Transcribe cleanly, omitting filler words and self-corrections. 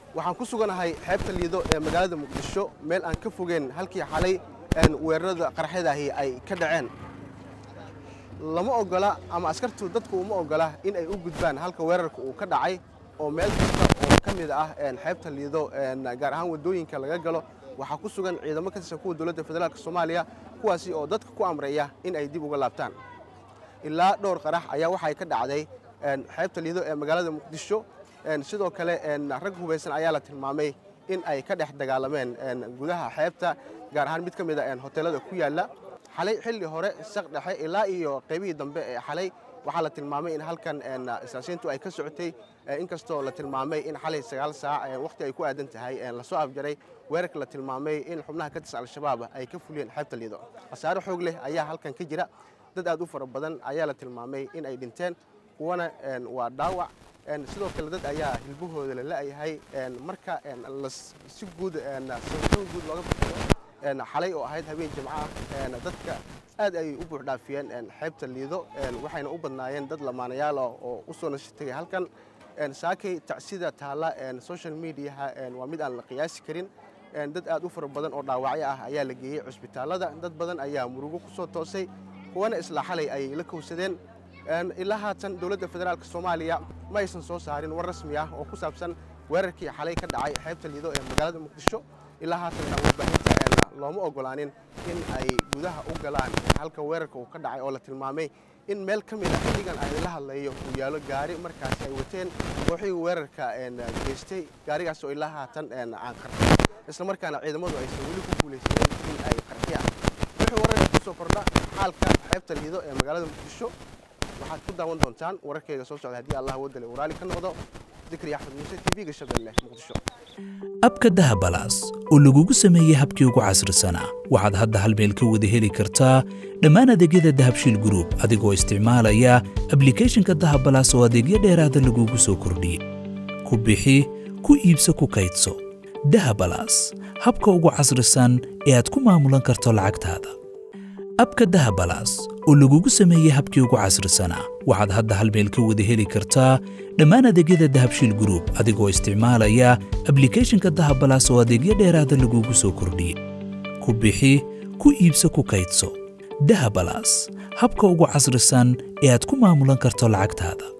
waxaan ku suganahay xeebta Liido ee magaalada Muqdisho meel aan ka fogeen halkii xalay weerarada qarxadahi ay ka dhaceen lama ogola ama askartu dadku uma ogola in ay u gudbaan halka weerarku uu ka dhacay oo meel kasta oo ka mid ah xeebta Liido gaar ahaan wadooyinka laga galo waxa ku sugan ciidamo ka tirsan kuwa dawladda federaalka Soomaaliya kuwaasi oo dadka ku amraya in ay dib uga laabtaan ilaa dhowr qarax ayaa waxa ay ka dhacday xeebta Liido ee magaalada Muqdisho sidoo kale rag hubeysan ayaa la tilmaamay in ay ka dhex dagaalameen gudaha xeebta gaar ahaan mid ka mid ah hoteelada ku yaala xalay xilli hore saq dhexe ilaa iyo qaybihii dambe ee xalay waxaa la tilmaamay in halkan isaasintu ay ka socotay inkastoo la tilmaamay in xalay 9 saac waqti ay ku aadan tahay la soo afjaray weerarka la tilmaamay in xubnaha ka tirsan al-shabaab ay ka fuliyeen xeebta Liido asaaro xoog leh ayaa halkan ka jira dad aad u fara badan ayaa la tilmaamay in ay dhinteen kuwana waa dhaawac sidoo kale dad ayaa hilbahooda la laayahay marka si guud looga baxo xalay oo ahayd habeen jimco ah dadka aad ay u buux dhaafiyeen xeebta Liido waxayna u badnaayeen dad lamaanayaal oo u soo nashatay halkan saakay tacsida taala social media waa mid aan la qiyaasi karin dad aad u fara badan oo dhaawacyo ah ayaa la geeyay cusbitaalada dad badan ayaa murugo ku soo toosay kuwana isla xalay ay la kowsadeen ilaa haatan dawladda federaalka Soomaaliya ma aysan soo saarin war rasmi ah oo ku saabsan weerarkii xalay ka dhacay xeebta Liido ee magaalada Muqdisho ilaa haatan warbaahinta looma ogolaanin in ay gudaha u galaan halka weerarka uu ka dhacay oo la tilmaamay in meel ka mid ah xilligan ay la hadlayo uu yaalo gaari markaas ay wateen kooxii weerarka geystay gaarigaas oo ilaa haatan aan qarxin isla markaana ciidamadu aysan weli ku guuleysan in ay qarxiyaan wuxuu warar ku soo kordha xaalka xeebta Liido ee magaalada Muqdisho waxaad ku daawan doontaan wararkayga soo socda haddii Allah wadale uu raali ka noqdo ذكري أحمد موسى TV Shabeelle Muqdisho abka dahabalaas oo lagugu sameeyay habkii ugu casrisanaa waxaad hadda hal meel ka wada heli kartaa dhammaan adeegyada Dahabshiil Group adigoo isticmaalaya applicationka dahabalaas oo adeegyo dheeraada lagugu soo kordhiyay ku bixi ku iibso ku kaydso dahabalaas habka ugu casrisan ee aad ku maamulan karto lacagtaada abka dahabalaas oo lagugu sameeyay habkii ugu casrisanaa waxaad hadda hal meel ka wada heli kartaa dhammaan adeegyada Dahabshiil Group adigoo isticmaalaya applicationka dahabalaas oo adeegyo dheeraada lagugu soo kordhiyay ku bixi ku iibso ku kaydso dahabalaas habka ugu casrisan ee aad ku maamulan karto lacagtaada